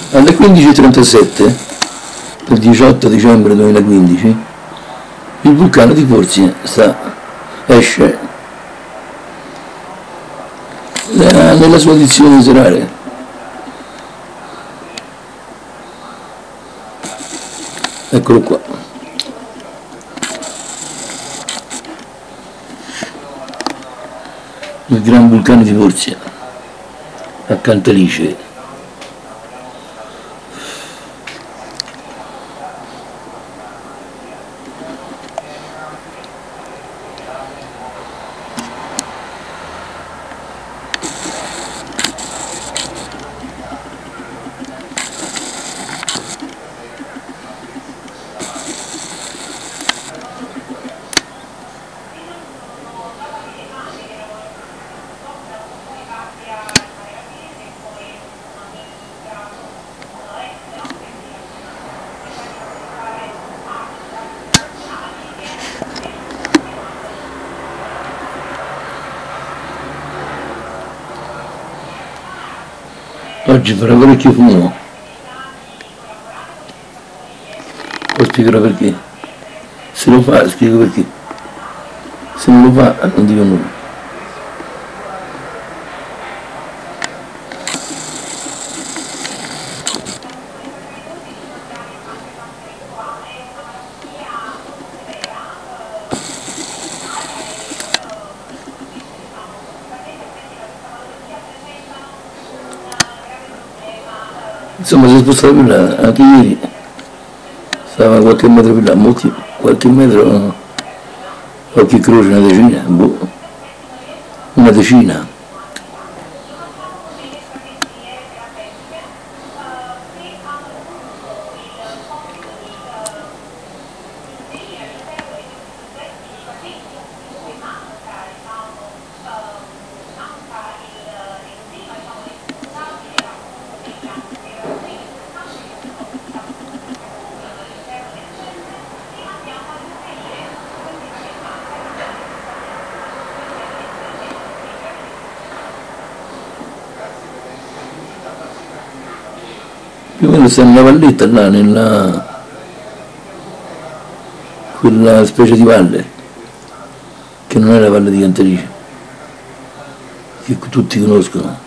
Alle 15:37 del 18 dicembre 2015 il vulcano di Porzie esce nella sua edizione serale. Eccolo qua. Il gran vulcano di Porzie a Cantalice. Oggi farà parecchio fumo, poi spiegherò perché. Se lo fa spiego perché, se non lo fa non dico nulla. Insomma si è spostato più là, anche ieri stava qualche metro più là, qualche metro, qualche croce, una decina, boh, una decina. Più o meno sta nella valletta là, nella quella specie di valle, che non è la valle di Cantalice, che tutti conoscono.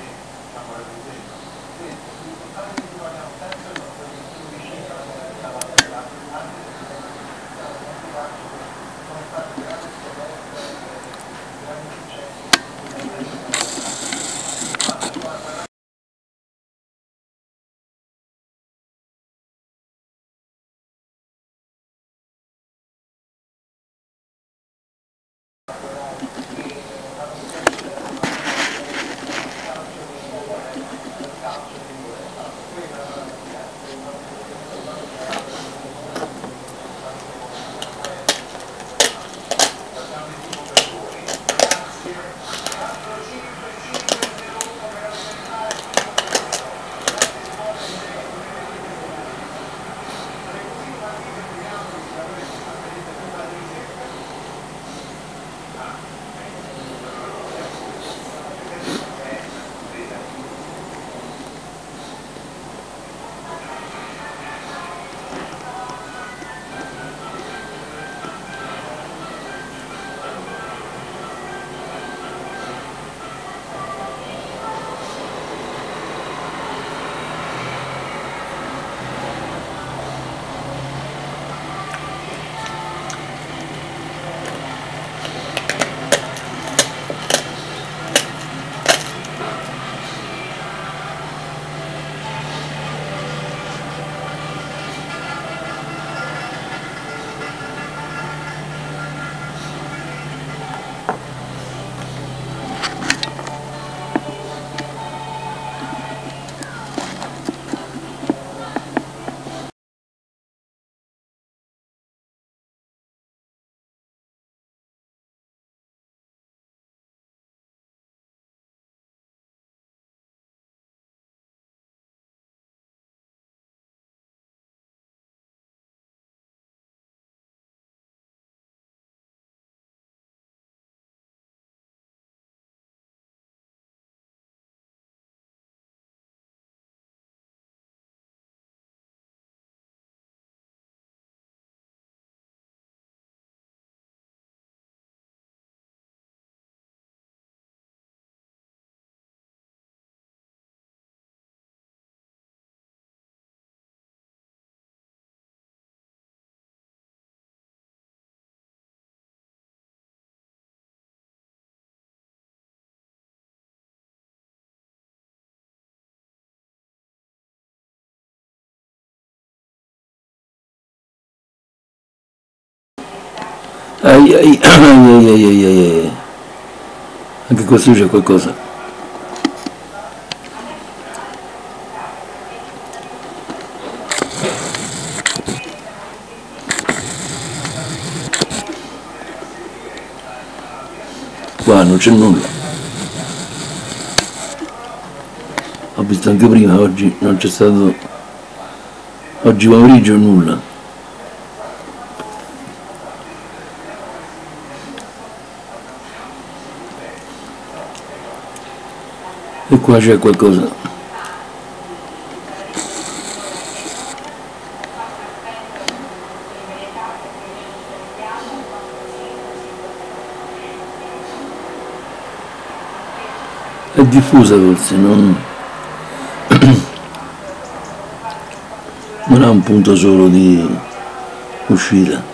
Ai, ai, ai, ai, ai, ai, ai. Anche questo c'è qualcosa. Qua non c'è nulla. Ho visto anche prima, oggi non c'è stato, oggi pomeriggio nulla. E qua c'è qualcosa. È diffusa forse, non ha un punto solo di uscita.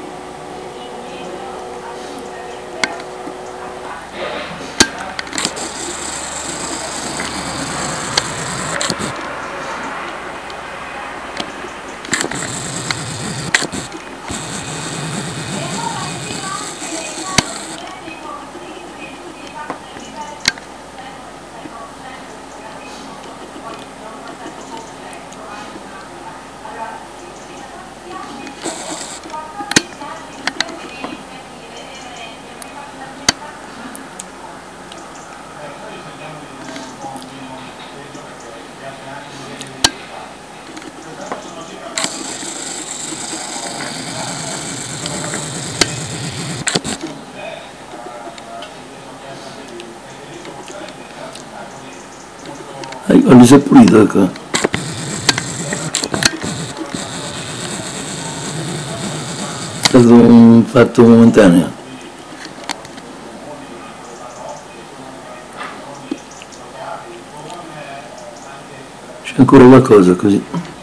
Li si è pulito, ecco. È stato un fatto momentaneo. C'è ancora qualcosa così.